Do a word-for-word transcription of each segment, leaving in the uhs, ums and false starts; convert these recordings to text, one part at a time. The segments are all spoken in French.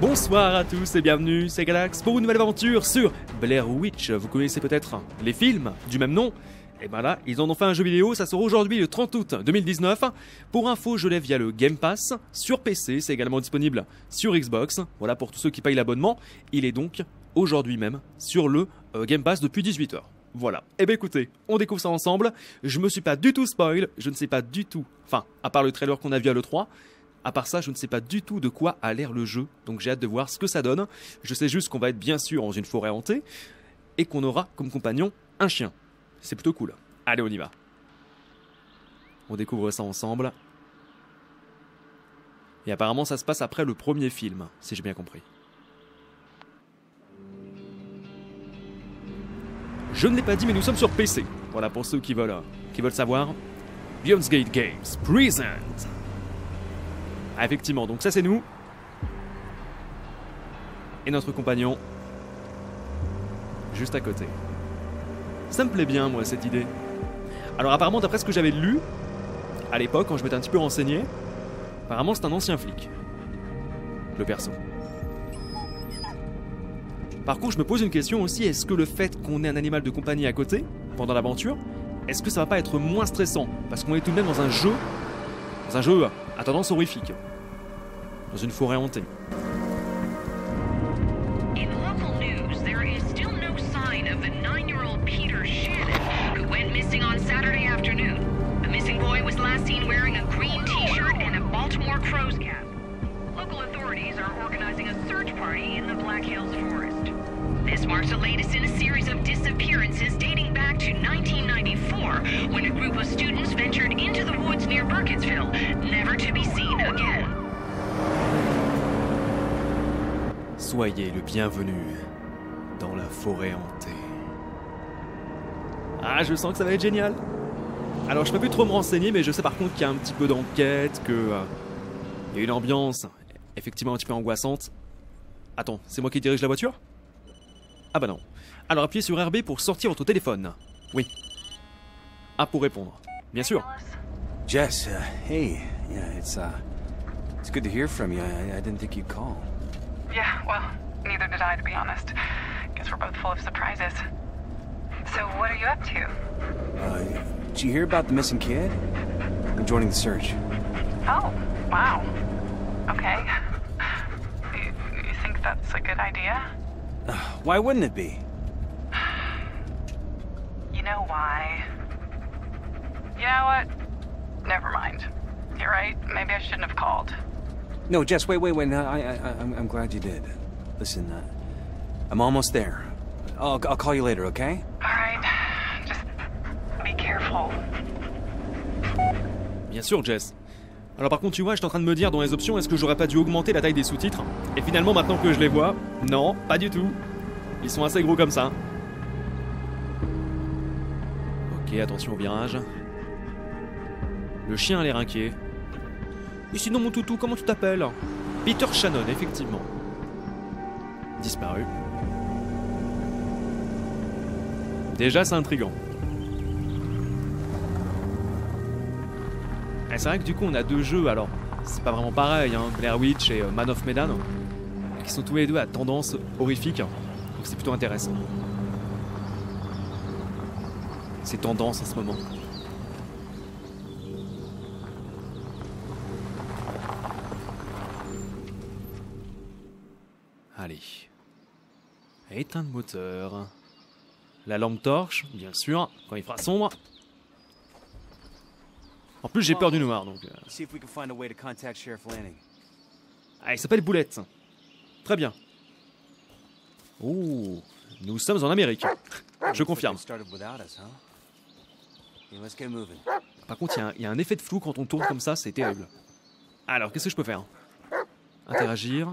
Bonsoir à tous et bienvenue, c'est Galax pour une nouvelle aventure sur Blair Witch. Vous connaissez peut-être les films du même nom. Et ben là, ils en ont fait un jeu vidéo, ça sort aujourd'hui le trente août deux mille dix-neuf. Pour info, je l'ai via le Game Pass, sur P C, c'est également disponible sur Xbox. Voilà pour tous ceux qui payent l'abonnement. Il est donc aujourd'hui même sur le euh, Game Pass depuis dix-huit heures. Voilà. Et ben écoutez, on découvre ça ensemble. Je me suis pas du tout spoil, je ne sais pas du tout, enfin, à part le trailer qu'on a vu à l'E trois, à part ça, je ne sais pas du tout de quoi a l'air le jeu, donc j'ai hâte de voir ce que ça donne. Je sais juste qu'on va être bien sûr dans une forêt hantée, et qu'on aura comme compagnon un chien. C'est plutôt cool. Allez, on y va. On découvre ça ensemble. Et apparemment, ça se passe après le premier film, si j'ai bien compris. Je ne l'ai pas dit, mais nous sommes sur P C. Voilà, pour ceux qui veulent, qui veulent savoir. Lionsgate Games Present. Ah, effectivement, donc ça c'est nous. Et notre compagnon. Juste à côté. Ça me plaît bien, moi, cette idée. Alors apparemment, d'après ce que j'avais lu, à l'époque, quand je m'étais un petit peu renseigné, apparemment c'est un ancien flic. Le perso. Par contre, je me pose une question aussi, est-ce que le fait qu'on ait un animal de compagnie à côté, pendant l'aventure, est-ce que ça va pas être moins stressant? Parce qu'on est tout de même dans un jeu, dans un jeu à tendance horrifique. Dans une forêt hantée. In local news, there is still no sign of the nine-year-old Peter Shannon, who went missing on Saturday afternoon. The missing boy was last seen wearing a green t-shirt and a Baltimore Crows cap. Local authorities are organizing a search party in the Black Hills Forest. This marks the latest in a series of disappearances dating back to nineteen ninety-four, when a group of students ventured into the woods near Burkittsville, never to be seen again. Soyez le bienvenu dans la forêt hantée. Ah, je sens que ça va être génial. Alors, je peux plus trop me renseigner, mais je sais par contre qu'il y a un petit peu d'enquête, que euh, il y a une ambiance effectivement un petit peu angoissante. Attends, c'est moi qui dirige la voiture? Ah bah non. Alors, appuyez sur R B pour sortir votre téléphone. Oui. A pour répondre. Bien sûr. Jess, uh, hey, yeah, it's uh, it's good to hear from you. I, I didn't think you'd call. Yeah, well, neither did I, to be honest. Guess we're both full of surprises. So, what are you up to? Uh, did you hear about the missing kid? I'm joining the search. Oh, wow. Okay. You, you think that's a good idea? Uh, why wouldn't it be? You know why? You know what? Never mind. You're right. Maybe I shouldn't have called. No, Jess, wait, wait, wait. No, I, I, I'm, I'm glad you did. Listen, uh, I'm almost there. I'll, I'll call you later, okay? All right. Just be careful. Bien sûr, Jess. Alors par contre, tu vois, j'étais en train de me dire dans les options, est-ce que j'aurais pas dû augmenter la taille des sous-titres? Et finalement, maintenant que je les vois, non, pas du tout. Ils sont assez gros comme ça. Ok, attention au virage. Le chien a l'air inquiet. Et sinon, mon toutou, comment tu t'appelles? Peter Shannon, effectivement. Disparu. Déjà, c'est intriguant. Et c'est vrai que du coup, on a deux jeux, alors, c'est pas vraiment pareil, hein, Blair Witch et euh, Man of Medan, qui sont tous les deux à tendance horrifique. Donc c'est plutôt intéressant. C'est tendance en ce moment. Allez. Éteindre le moteur. La lampe torche, bien sûr, quand il fera sombre. En plus, j'ai peur du noir, donc... Euh... See if we can find a way to contact Sheriff Lanning. Ah, il s'appelle Boulette. Très bien. Oh, nous sommes en Amérique. Je confirme. Par contre, il y, y a un effet de flou quand on tourne comme ça, c'est terrible. Alors, qu'est-ce que je peux faire? Interagir.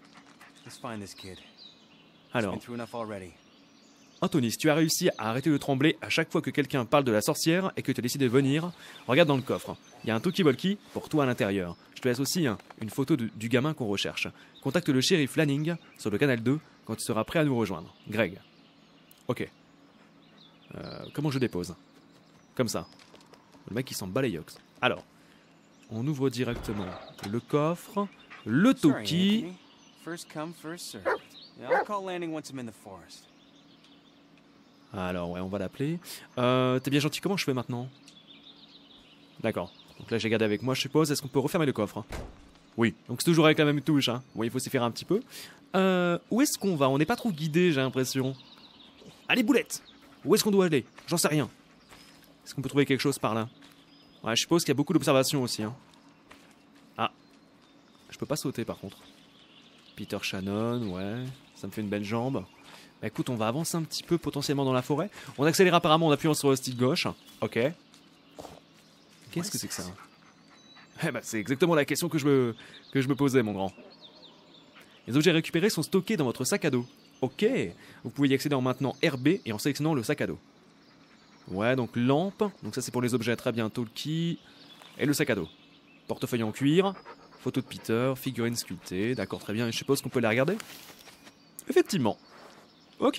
Alors, Anthony, si tu as réussi à arrêter de trembler à chaque fois que quelqu'un parle de la sorcière et que tu as décidé de venir, regarde dans le coffre. Il y a un talkie-walkie pour toi à l'intérieur. Je te laisse aussi hein, une photo de, du gamin qu'on recherche. Contacte le shérif Lanning sur le canal deux quand tu seras prêt à nous rejoindre. Greg. Ok. Euh, comment je dépose? Comme ça. Le mec il s'en bat les yox. Alors, on ouvre directement le coffre, le talkie. First come, first served. Yeah, I'll call landing once I'm in the forest. Alors ouais, on va l'appeler. Euh, T'es bien gentil, comment je fais maintenant? D'accord. Donc là j'ai gardé avec moi, je suppose. Est-ce qu'on peut refermer le coffre? Oui. Donc c'est toujours avec la même touche, hein. Oui, il faut s'y faire un petit peu. Euh, où est-ce qu'on va? On n'est pas trop guidé, j'ai l'impression. Allez, boulette! Où est-ce qu'on doit aller? J'en sais rien. Est-ce qu'on peut trouver quelque chose par là? Ouais, je suppose qu'il y a beaucoup d'observations aussi, hein. Ah. Je peux pas sauter par contre. Peter Shannon, ouais. Ça me fait une belle jambe. Bah écoute, on va avancer un petit peu potentiellement dans la forêt. On accélère apparemment en appuyant sur le stick gauche. Ok. Qu'est-ce que c'est que ça? Eh bah c'est exactement la question que je me, que je me posais, mon grand. Les objets récupérés sont stockés dans votre sac à dos. Ok. Vous pouvez y accéder en maintenant R B et en sélectionnant le sac à dos. Ouais, donc lampe. Donc ça c'est pour les objets, très bien. Talkie. Et le sac à dos. Portefeuille en cuir. Photo de Peter. Figurine sculptée. D'accord, très bien. Et je suppose qu'on peut la regarder? Effectivement. Ok.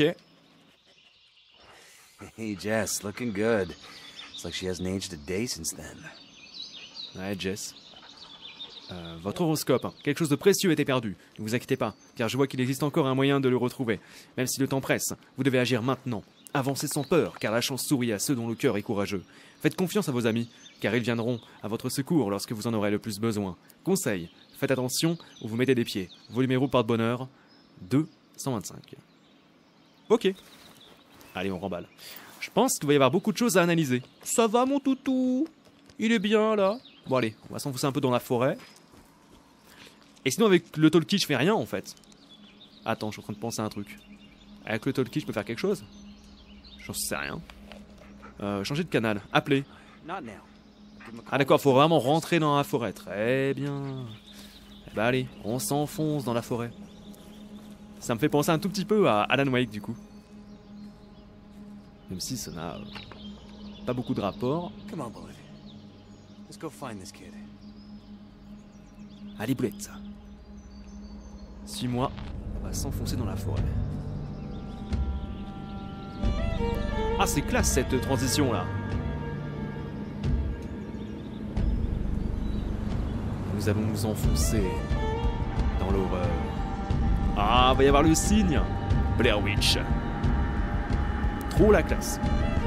Hey, Jess, looking good. It's like she hasn't aged a day since then. Ouais, Jess. Euh, votre horoscope, quelque chose de précieux a été perdu. Ne vous inquiétez pas, car je vois qu'il existe encore un moyen de le retrouver. Même si le temps presse, vous devez agir maintenant. Avancez sans peur, car la chance sourit à ceux dont le cœur est courageux. Faites confiance à vos amis, car ils viendront à votre secours lorsque vous en aurez le plus besoin. Conseil, faites attention où vous mettez des pieds. Vos numéros porte-bonheur, deux cent vingt-cinq. Ok. Allez, on remballe. Je pense qu'il va y avoir beaucoup de choses à analyser. Ça va, mon toutou? Il est bien, là? Bon, allez, on va s'enfoncer un peu dans la forêt. Et sinon, avec le talkie, je fais rien, en fait. Attends, je suis en train de penser à un truc. Avec le talkie, je peux faire quelque chose? J'en sais rien. Euh, changer de canal. Appeler. Ah d'accord, faut vraiment rentrer dans la forêt. Très bien. Eh ben allez, on s'enfonce dans la forêt. Ça me fait penser un tout petit peu à Alan Wake, du coup. Même si ça n'a euh, pas beaucoup de rapport. Come on, Bullet. Let's go find this kid. Allez, boulette. Suis-moi, on va s'enfoncer dans la forêt. Ah, c'est classe cette transition là. Nous allons nous enfoncer dans l'horreur. Ah, va y avoir le signe. Blair Witch. Trop la classe.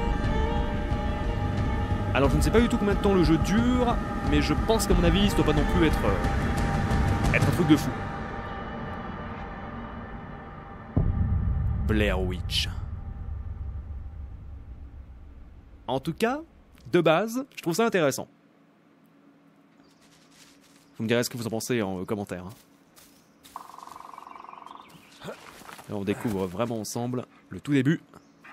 Alors je ne sais pas du tout combien de temps le jeu dure, mais je pense qu'à mon avis, ça doit pas non plus être, euh, être un truc de fou. Blair Witch. En tout cas, de base, je trouve ça intéressant. Vous me direz ce que vous en pensez en commentaire. Et on découvre vraiment ensemble le tout début.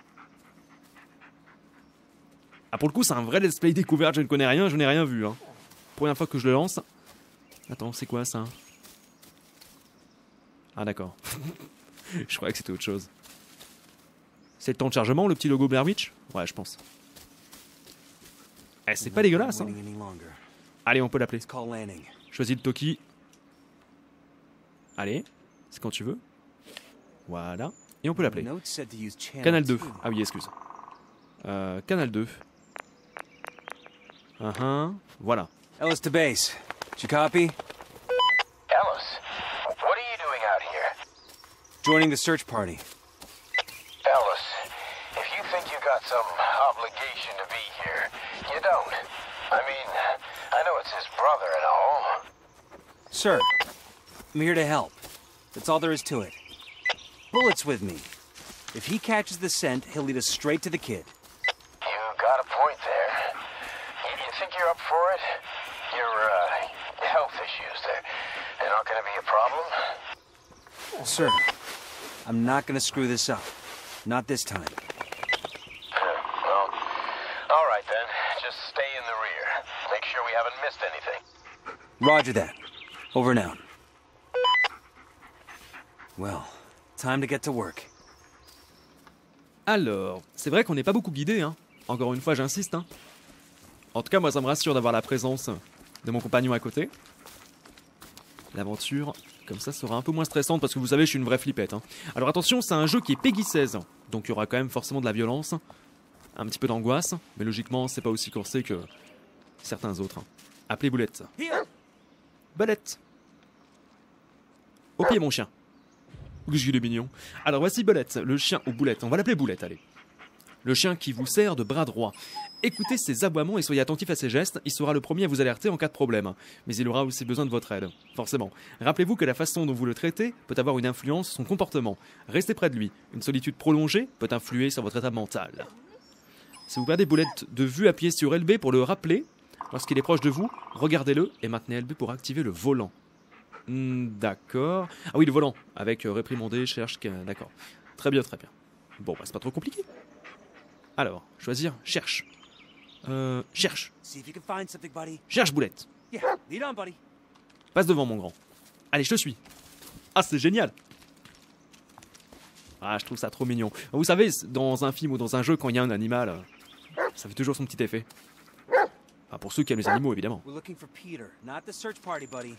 Ah, pour le coup, c'est un vrai let's play découverte, je ne connais rien, je n'ai rien vu. Hein. Première fois que je le lance. Attends, c'est quoi ça? Ah d'accord. Je croyais que c'était autre chose. C'est le temps de chargement, le petit logo Blair Witch? Ouais, je pense. Eh, c'est pas dégueulasse, hein. Allez, on peut l'appeler. Choisis le Toki. Allez, c'est quand tu veux. Voilà. Et on peut l'appeler. Canal deux. Ah oui, excuse. Euh, Canal deux. Uh -huh. Voilà. Ellis to base. Did you copy? Ellis, what are you doing out here? Joining the search party. Ellis, if you think you got some obligation to be here, you don't. I mean, I know it's his brother and all. Sir, I'm here to help. That's all there is to it. Bullet's with me. If he catches the scent, he'll lead us straight to the kid. You got a point there. You think you're up for it? Your, uh, health issues, they're, they're not gonna be a problem? Sir, I'm not gonna screw this up. Not this time. Well, all right then. Just stay in the rear. Make sure we haven't missed anything. Roger that. Over and out. Well, time to get to work. Alors, c'est vrai qu'on n'est pas beaucoup guidé, hein. Encore une fois, j'insiste, hein. En tout cas, moi, ça me rassure d'avoir la présence de mon compagnon à côté. L'aventure, comme ça, sera un peu moins stressante parce que vous savez, je suis une vraie flippette, hein. Alors attention, c'est un jeu qui est Peggy seize, donc il y aura quand même forcément de la violence, un petit peu d'angoisse, mais logiquement, c'est pas aussi corsé que certains autres. Appelez Boulette. Boulette. Au pied, mon chien. Qu'est-ce qu'il est mignon. Alors voici Boulette, le chien, ou Boulette, on va l'appeler Boulette, allez. Le chien qui vous sert de bras droit. Écoutez ses aboiements et soyez attentifs à ses gestes, il sera le premier à vous alerter en cas de problème. Mais il aura aussi besoin de votre aide, forcément. Rappelez-vous que la façon dont vous le traitez peut avoir une influence sur son comportement. Restez près de lui. Une solitude prolongée peut influer sur votre état mental. Si vous perdez Boulette de vue, appuyez sur L B pour le rappeler. Lorsqu'il est proche de vous, regardez-le et maintenez L B pour activer le volant. Hmm, d'accord. Ah oui, le volant. Avec euh, réprimandé, cherche... D'accord. Très bien, très bien. Bon, bah c'est pas trop compliqué. Alors, choisir, cherche. Euh, cherche. See if you can find something, buddy. Cherche Boulette. Yeah, lead on, buddy. Passe devant, mon grand. Allez, je te suis. Ah, c'est génial. Ah, je trouve ça trop mignon. Vous savez, dans un film ou dans un jeu, quand il y a un animal, euh, ça fait toujours son petit effet. Enfin, pour ceux qui aiment les animaux, évidemment. We're looking for Peter, not the search party, buddy.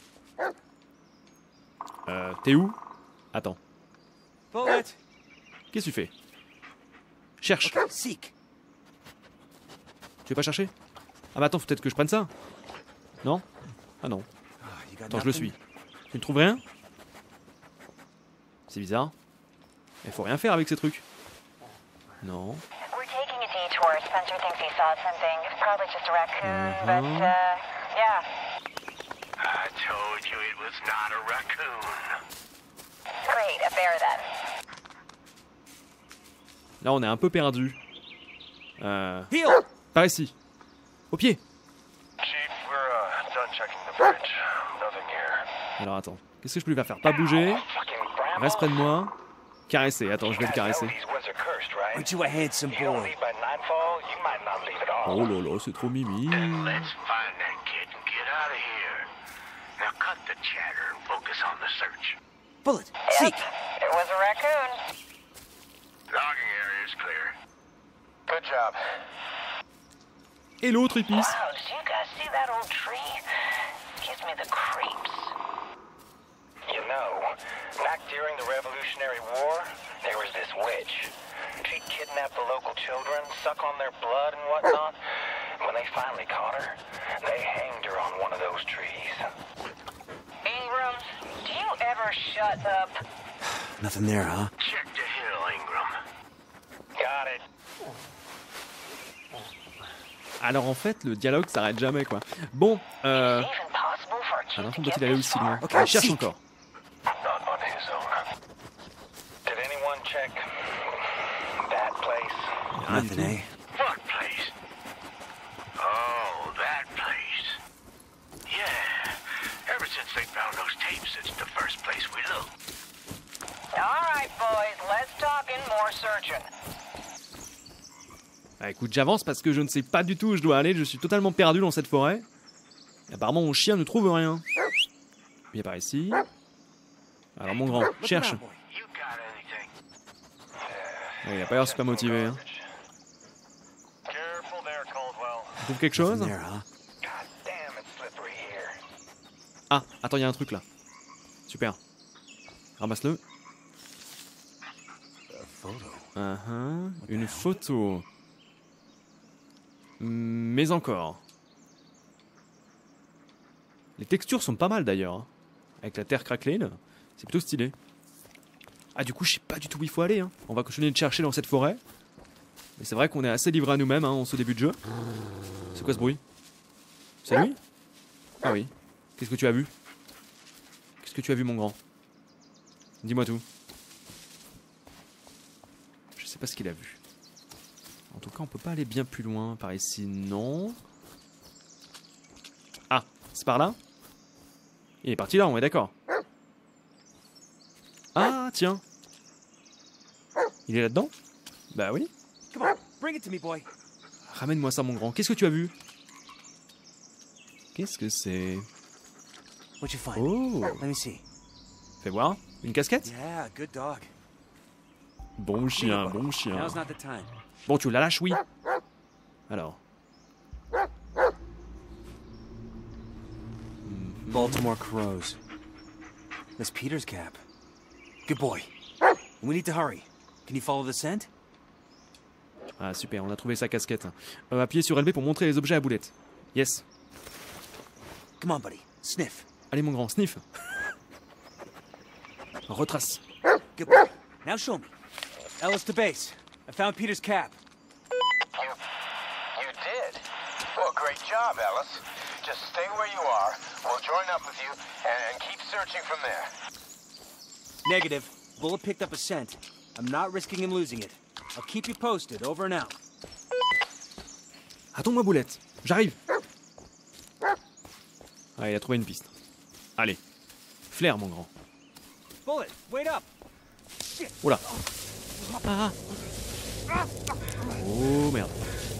Euh, t'es où? Attends. Bullet. Qu'est-ce que tu fais? Cherche. Okay, seek. Tu veux pas chercher? Ah bah attends, faut peut-être que je prenne ça. Non? Ah non. Ah, you got Attends, je le nothing? suis. Tu ne trouves rien? C'est bizarre. Il faut rien faire avec ces trucs. Non. We're taking a detour. Spencer thinks he saw something. It's probably just a raccoon, but, Mhm. uh, yeah. I told you it was not a raccoon. Great, a bear then. Là, on est un peu perdu. Euh... Heel. Par ici. Au pied. Chief, we're uh, done checking the bridge. Nothing here. Alors attends. Qu'est-ce que je peux lui faire faire? Pas bouger. Fucking grandma. Reste près de moi. Caresser. Attends, je vais le You guys know caresser. these woods are cursed, right? Aren't you a handsome You don't boy? leave by nightfall, you might not leave at all. Oh là là, c'est trop mimi. Let's find that kid and get out of here. Now cut the chatter and focus on the search. Bullet. Seek. It was a raccoon. Logging area is clear. Good job. Et l'autre, il pisse. Wow, did you guys see that old tree? Gives me the creeps. You know, back during the Revolutionary War, there was this witch. She'd kidnap the local children, suck on their blood and whatnot. When they finally caught her, they hanged her on one of those trees. Ingram, do you ever shut up? Nothing there, huh? Check the hill, Ingram. Got it. Alors en fait, le dialogue s'arrête jamais, quoi. Bon, euh... Even possible for a kid Alors, to doit-il get aller this aussi far? loin? Ok, Cherche si. encore. Not on his own. Did anyone check that place? Rien du Nothing, tout. eh? What place? Oh, that place. Yeah. Ever since they found those tapes, it's the first place we looked. All right, boys, let's talk and more searching. Ah, écoute, j'avance parce que je ne sais pas du tout où je dois aller. Je suis totalement perdu dans cette forêt. Et apparemment, mon chien ne trouve rien. Il est par ici. Alors, mon grand, Look cherche. around, boy. You got anything? Oh, il a pas l'air super motivé. Hein. Careful there, Caldwell. Tu trouves quelque chose? Nothing there, huh? God damn, it's slippery here. Ah, attends, il y a un truc là. Super. Ramasse-le. A photo. Uh-huh. Une photo. Mais encore. Les textures sont pas mal d'ailleurs. Hein. Avec la terre craquelée, là. C'est plutôt stylé. Ah, du coup, je sais pas du tout où il faut aller. Hein. On va continuer de chercher dans cette forêt. Mais c'est vrai qu'on est assez livré à nous-mêmes hein, en ce début de jeu. C'est quoi ce bruit? C'est lui? Ah oui. Qu'est-ce que tu as vu? Qu'est-ce que tu as vu, mon grand? Dis-moi tout. Je sais pas ce qu'il a vu. En tout cas, on peut pas aller bien plus loin. Par ici, non. Ah, c'est par là? Il est parti là, on est d'accord. Ah, tiens. Il est là-dedans? Bah oui. Come on, bring it to me, boy. Ramène-moi ça, mon grand. Qu'est-ce que tu as vu? Qu'est-ce que c'est? What'd you find? Oh, Let me see. fais voir. Une casquette? Yeah, good dog. Bon chien, Here, buddy. bon chien. Now's not the time. Bon, tu la lâches, oui. Alors. Baltimore Crows. Miss Peter's cap. Good boy. We need to hurry. Can you follow the scent? Ah, super, on a trouvé sa casquette. Euh, appuyez sur L B pour montrer les objets à boulette. Yes. Come on, buddy. Sniff. Allez, mon grand, sniff. Retrace. Good boy. Now show me. Ellis to base. I found Peter's cap. You... you did? Well, great job, Ellis. Just stay where you are. We'll join up with you and keep searching from there. Negative. Bullet picked up a scent. I'm not risking him losing it. I'll keep you posted. Over and out. Attends-moi, Boulette. J'arrive. Ah, il a trouvé une piste. Allez. Flair, mon grand. Bullet, wait up. Oula. Ah. Oh merde.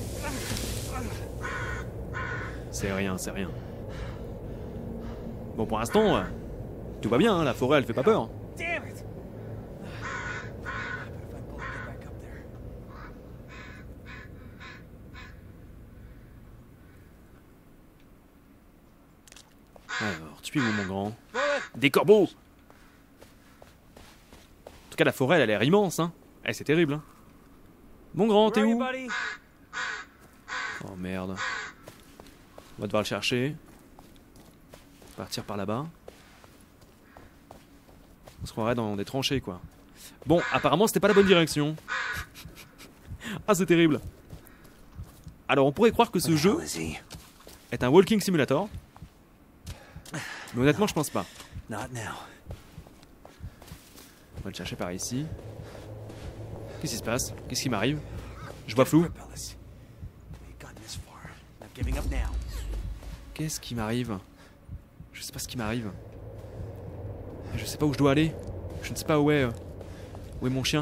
C'est rien, c'est rien. Bon, pour l'instant, euh, tout va bien, hein, la forêt elle fait pas peur. Damn it. But if I bullet get back up there. Alors, tuez-vous, mon grand. Bullet. Des corbeaux! En tout cas, la forêt elle a l'air immense, hein. Eh, c'est terrible, hein. Mon grand, t'es Where are you, où? buddy? Oh merde. On va devoir le chercher. Partir par là-bas. On se croirait dans des tranchées, quoi. Bon, apparemment, c'était pas la bonne direction. Ah, c'est terrible. Alors, on pourrait croire que ce Where the jeu hell is he? est un walking simulator. Mais honnêtement, je pense pas. Not now. On va le chercher par ici. Qu'est-ce qui se passe? Qu'est-ce qui m'arrive? Je vois flou. Grip, Ellis. We've gotten this far. Not giving up now. Qu'est-ce qui m'arrive? Je sais pas ce qui m'arrive. Je sais pas où je dois aller. Je ne sais pas où est... euh, Où est mon chien?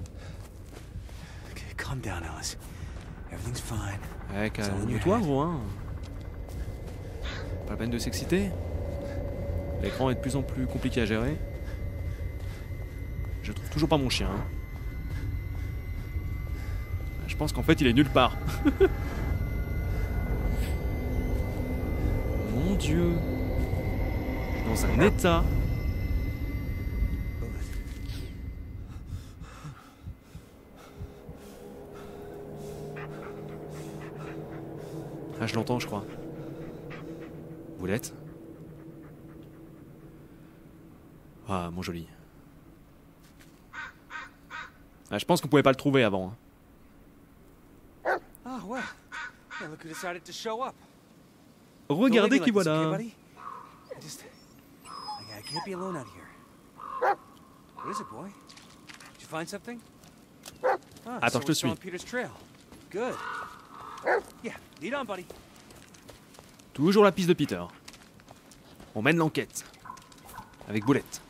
Okay, calm down, Ellis. Everything's fine. Ouais, calme-toi, gros, hein. Pas la peine de s'exciter. L'écran est de plus en plus compliqué à gérer. Je trouve toujours pas mon chien. Hein. Je pense qu'en fait, il est nulle part. Mon Dieu. Je suis dans un état. Ah, je l'entends, je crois. Boulette. Ah, mon joli. Ah, je pense qu'on pouvait pas le trouver avant. Hein. Oh, well. Yeah, look who decided to show up. Regardez Don't qui leave me like this, voilà. okay, buddy? I just... I, I can't be alone out here. What is it, boy? Did you find something? Ah, Attends, so je te we're still suis. on Peter's trail. Good. Yeah, lead on, buddy. Toujours la piste de Peter. On mène l'enquête. Avec Boulette.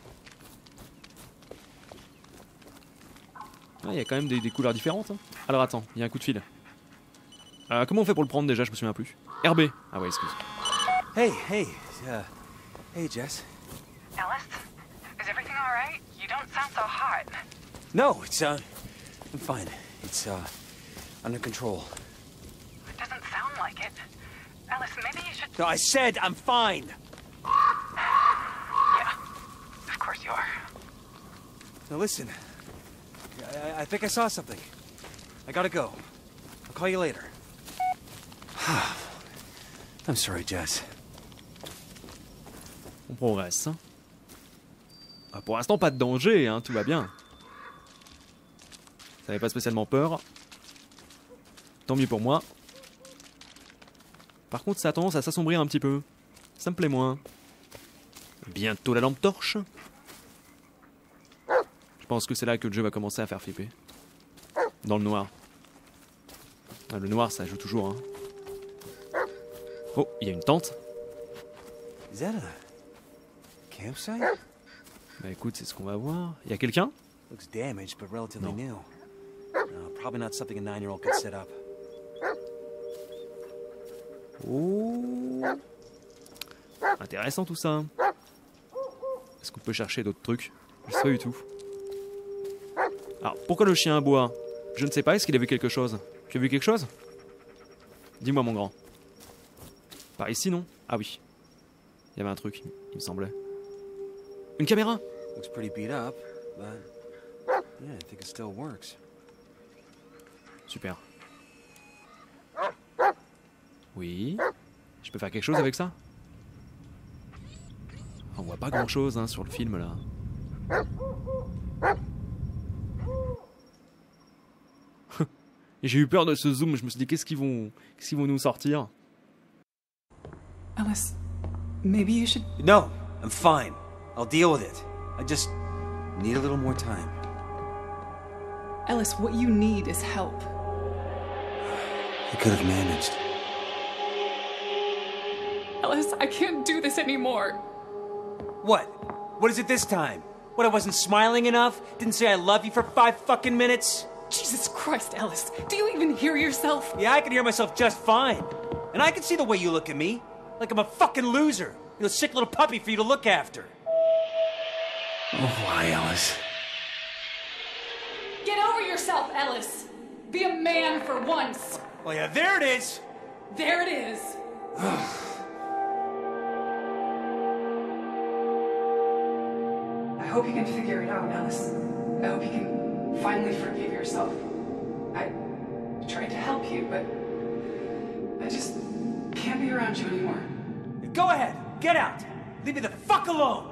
Ah, il y a quand même des, des couleurs différentes. Hein. Alors attends, il y a un coup de fil. Euh, comment on fait pour le prendre déjà? Je me souviens plus. R B. Ah ouais, excuse. Hey, hey, uh, hey, Jess. Ellis, is everything all right? You don't sound so hot. No, it's, uh, I'm fine. It's, uh, under control. It doesn't sound like it. Ellis, maybe you should... No, I said I'm fine. Yeah, of course you are. Now listen, I, I think I saw something. I gotta go. I'll call you later. I'm sorry, Jess. On progresse. Hein. Ah, pour l'instant, pas de danger, hein, tout va bien. Ça n'avait pas spécialement peur. Tant mieux pour moi. Par contre, ça a tendance à s'assombrir un petit peu. Ça me plaît moins. Bientôt la lampe torche. Je pense que c'est là que le jeu va commencer à faire flipper. Dans le noir. Ah, le noir, ça joue toujours. Hein. Oh, il y a une tente. Is that a campsite? Bah écoute, c'est ce qu'on va voir. Il y a quelqu'un? Looks damaged, but relatively No. new. No, probably not something a nine-year-old could set up. Oh. Intéressant tout ça. Est-ce qu'on peut chercher d'autres trucs? Je sais pas du tout. Alors, pourquoi le chien aboie? Je ne sais pas, est-ce qu'il a vu quelque chose? Tu as vu quelque chose? Dis-moi, mon grand. Par ici, non? Ah oui. Il y avait un truc, il me semblait. Une caméra? Looks pretty beat up, but yeah, I think it still works. Super. Oui. Je peux faire quelque chose avec ça? On voit pas grand chose hein, sur le film là. Et j'ai eu peur de ce zoom, je me suis dit qu'est-ce qu'ils vont, qu'est-ce qu'ils vont nous sortir. Ellis, maybe you should. No, I'm fine. I'll deal with it. I just need a little more time. Ellis, what you need is help. I could have managed. Ellis, I can't do this anymore. What? What is it this time? What, I wasn't smiling enough? Didn't say I love you for five fucking minutes? Jesus Christ, Ellis. Do you even hear yourself? Yeah, I can hear myself just fine. And I can see the way you look at me. Like I'm a fucking loser. You know, a sick little puppy for you to look after. Oh, why, Alice? Get over yourself, Ellis. Be a man for once. Oh, yeah, there it is. There it is. I hope you can figure it out, Ellis. I hope you can finally forgive yourself. I tried to help you, but I just can't be around you anymore. Go ahead. Get out. Leave me the fuck alone.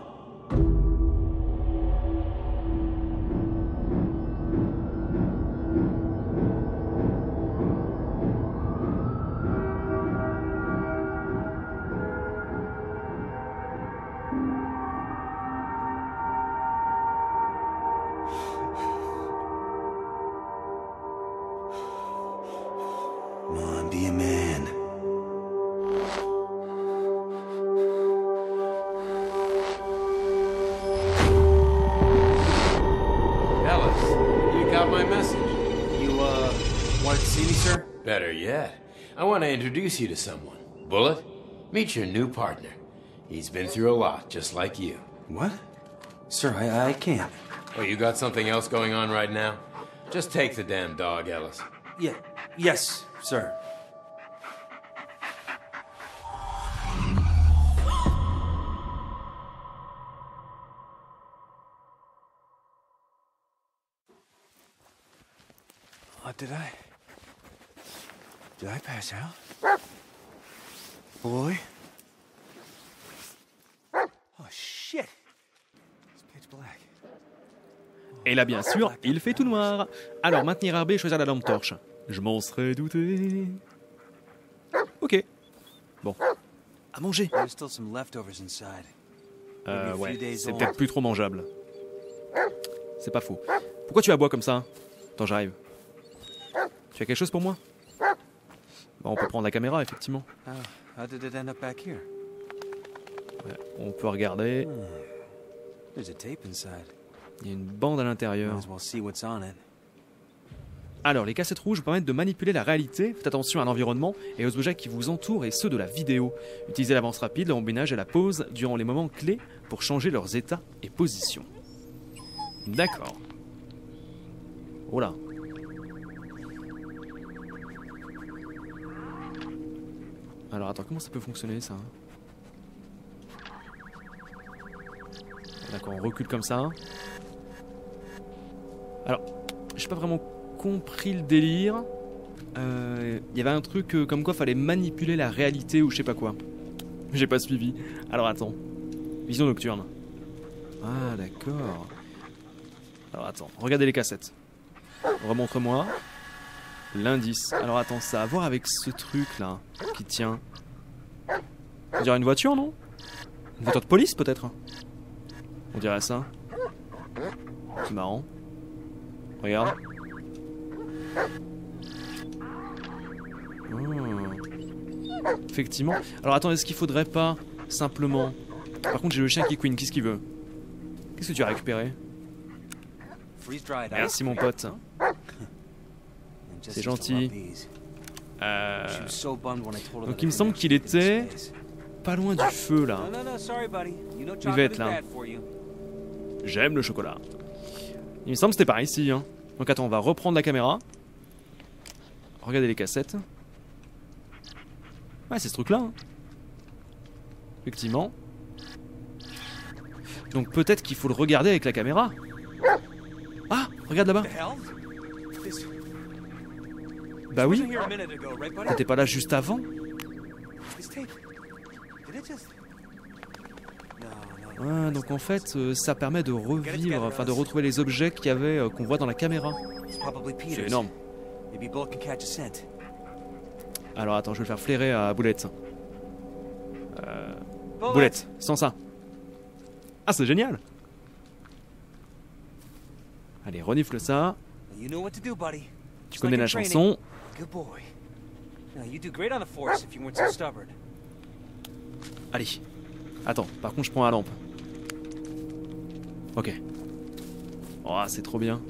Come on, be a man. Ellis, you got my message. You, uh, wanted to see me, sir? Better yet, I want to introduce you to someone. Bullet, meet your new partner. He's been through a lot, just like you. What? Sir, I, I can't. Oh, you got something else going on right now? Just take the damn dog, Ellis. Yeah, yes, sir. Oh, did I? Did I pass out? Boy? Oh, shit. It's pitch black. Et là, bien sûr, il fait tout noir. Alors, maintenir R B et choisir la lampe torche. Je m'en serais douté. Ok. Bon. À manger. There's still some leftovers inside. Euh, ouais, c'est peut-être plus trop mangeable. C'est pas faux. Pourquoi tu aboies comme ça? Attends, j'arrive. Tu as quelque chose pour moi? Bon, on peut prendre la caméra, effectivement. Oh, how did it end up back here? Ouais, on peut regarder. Hmm. There's a tape inside. Il y a une bande à l'intérieur. Might as well see what's on it. Alors, les cassettes rouges vous permettent de manipuler la réalité. Faites attention à l'environnement et aux objets qui vous entourent et ceux de la vidéo. Utilisez l'avance rapide, le rembobinage et la pause durant les moments clés pour changer leurs états et positions. D'accord. Oh là. Alors attends, comment ça peut fonctionner ça? D'accord, on recule comme ça. Alors, j'ai pas vraiment compris le délire. Il euh, y avait un truc euh, comme quoi fallait manipuler la réalité ou je sais pas quoi. J'ai pas suivi. Alors attends. Vision nocturne. Ah d'accord. Alors attends, regardez les cassettes. Remontre-moi. L'indice. Alors attends, ça a à voir avec ce truc là qui tient. On dirait une voiture, non? Une voiture de police peut-être? On dirait ça. C'est marrant. Regarde. Oh. Effectivement. Alors attends, est-ce qu'il faudrait pas simplement... Par contre j'ai le chien qui couine, qu'est-ce qu'il veut? Qu'est-ce que tu as récupéré? Merci mon pote. C'est gentil. Euh... Donc il me semble qu'il était pas loin du feu là. Il devait être là. J'aime le chocolat. Il me semble que c'était par ici. Hein. Donc attends, on va reprendre la caméra. Regardez les cassettes. Ouais, c'est ce truc là. Hein. Effectivement. Donc peut-être qu'il faut le regarder avec la caméra. Ah, regarde là-bas. Bah oui. T'étais pas là juste avant? Ah, donc en fait, euh, ça permet de revivre, enfin de retrouver les objets qu'il y avait, euh, qu'on voit dans la caméra. C'est énorme. Maybe Bullet can catch a scent. Alors attends, je vais le faire flairer à Boulette. Euh... Boulette, sans ça. Ah, c'est génial. Allez, renifle ça. You know what to do, buddy. Tu connais la chanson. Good boy. Now you do great on the force if you weren't so stubborn. Allez. Attends, par contre, je prends la lampe. Ok. Oh, c'est trop bien.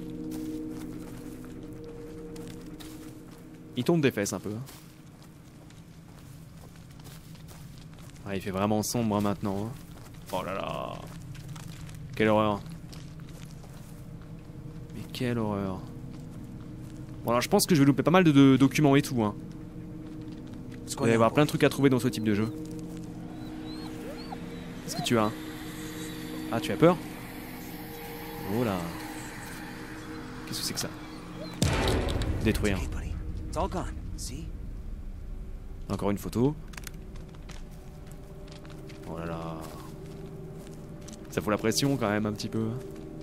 Il tombe des fesses un peu. Ah, il fait vraiment sombre hein, maintenant. Hein. Oh là là. Quelle horreur. Mais quelle horreur. Bon alors je pense que je vais louper pas mal de, de documents et tout. Hein. Il va y avoir plein de trucs à trouver dans ce type de jeu. Qu'est-ce que tu as? Ah, tu as peur? Oh là. Qu'est-ce que c'est que ça? Détruire. Encore une photo. Oh là là. Ça fout la pression quand même un petit peu.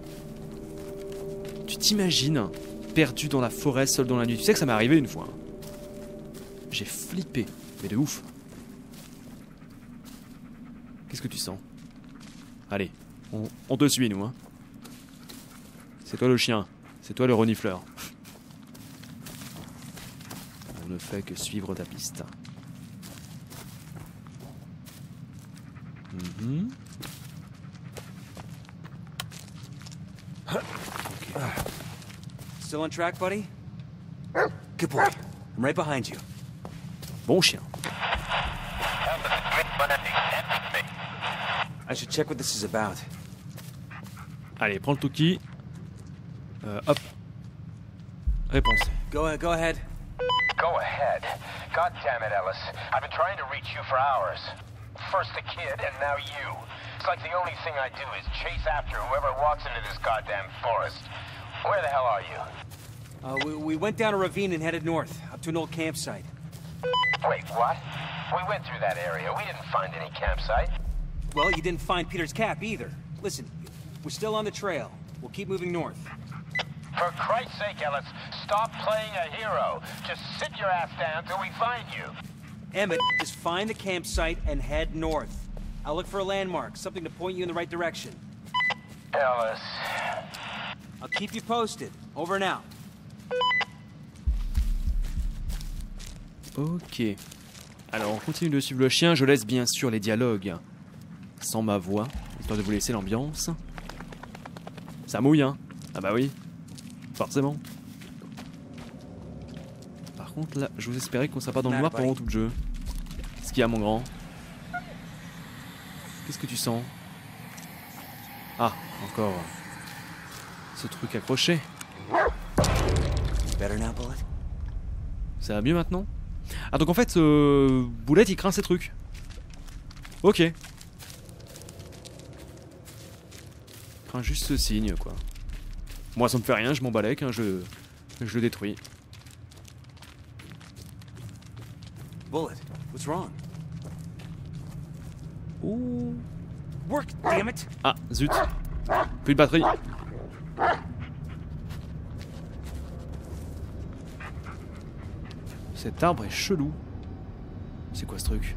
Tu t'imagines perdu dans la forêt, seul dans la nuit? Tu sais que ça m'est arrivé une fois. J'ai flippé, mais de ouf. Qu'est-ce que tu sens? Allez, on, on te suit nous hein. C'est toi le chien, c'est toi le renifleur. On ne fait que suivre ta piste. Mm-hmm. Okay. Still on track, buddy? Good boy. I'm right behind you. Bon chien. I should check what this is about. Allez, prends le Toki. Euh, hop. Réponse. Go, go ahead. Go ahead. God damn it, Ellis. I've been trying to reach you for hours. First the kid, and now you. It's like the only thing I do is chase after whoever walks into this goddamn forest. Where the hell are you? Uh, we, we went down a ravine and headed north, up to an old campsite. Wait, what? We went through that area. We didn't find any campsite. Well, you didn't find Peter's cap either. Listen, we're still on the trail. We'll keep moving north. For Christ's sake, Ellis, stop playing a hero. Just sit your ass down till we find you. Emmett, just find the campsite and head north. I'll look for a landmark, something to point you in the right direction. Ellis. I'll keep you posted. Over and out. Ok. Alors on continue de suivre le chien, je laisse bien sûr les dialogues sans ma voix, histoire de vous laisser l'ambiance. Ça mouille hein? Ah bah oui, forcément. Par contre là, je vous espérais qu'on ne sera pas dans le noir pendant tout le jeu. Qu'est-ce qu'il y a mon grand? Qu'est-ce que tu sens? Ah, encore ce truc accroché. Ça va mieux maintenant? Ah donc en fait, euh, Boulette il craint ces trucs. Ok. Il craint juste ce signe quoi. Moi ça me fait rien, je m'en balèque, hein, je, je le détruis. Bullet, what's wrong? Ouh. Work, damn it! Ah zut. Plus de batterie. Cet arbre est chelou. C'est quoi ce truc?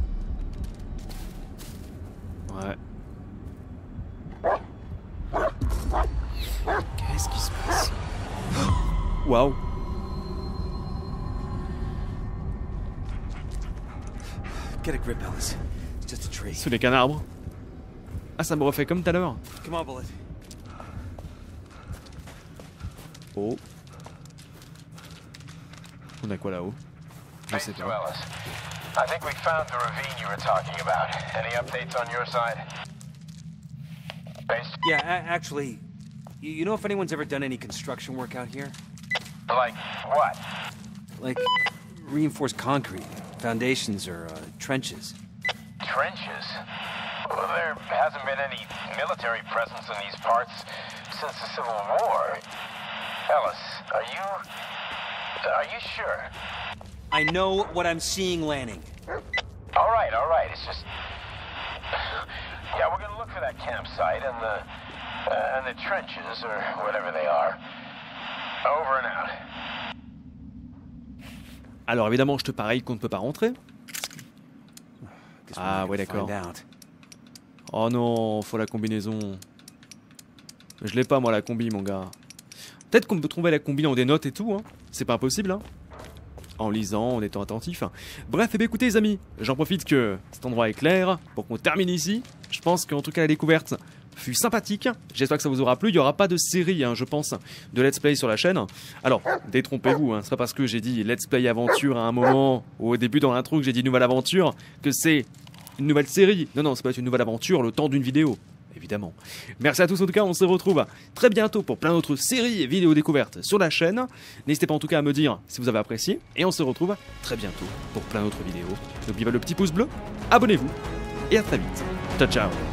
Ouais. Qu'est-ce qui se passe? Waouh. Get a grip, Ellis. It's just a tree. C'est les canards. Ah, ça me refait comme tout à l'heure. Come on, Bullet. Oh. On a quoi là-haut? Je sais Thank you, pas. Ellis. I think we found the ravine you were talking about. Any updates on your side? Based? Yeah, a actually, you, you know if anyone's ever done any construction work out here? Like what? Like reinforced concrete, foundations, or uh, trenches? Trenches? Well, there hasn't been any military presence in these parts since the Civil War. Ellis, are you... are you sure? I know what I'm seeing, Lanning. All right, all right. It's just... yeah, we're gonna look for that campsite and the... Uh, and the trenches, or whatever they are. Over and out. Alors évidemment, je te parie qu'on ne peut pas rentrer. Ah ouais, d'accord. Oh non, faut la combinaison. Je l'ai pas moi la combi, mon gars. Peut-être qu'on peut trouver la combi en des notes et tout, hein. C'est pas impossible, hein. En lisant, en étant attentif. Bref, eh bien, écoutez les amis, j'en profite que cet endroit est clair pour qu'on termine ici. Je pense qu'en tout cas la découverte fut sympathique. J'espère que ça vous aura plu. Il n'y aura pas de série, hein, je pense, de let's play sur la chaîne. Alors, détrompez-vous, hein, c'est pas parce que j'ai dit let's play aventure à un moment, ou au début dans l'intro que j'ai dit nouvelle aventure, que c'est une nouvelle série. Non, non, c'est pas une nouvelle aventure le temps d'une vidéo. Évidemment. Merci à tous en tout cas, on se retrouve très bientôt pour plein d'autres séries et vidéos découvertes sur la chaîne. N'hésitez pas en tout cas à me dire si vous avez apprécié et on se retrouve très bientôt pour plein d'autres vidéos. N'oubliez pas le petit pouce bleu, abonnez-vous et à très vite. Ciao ciao.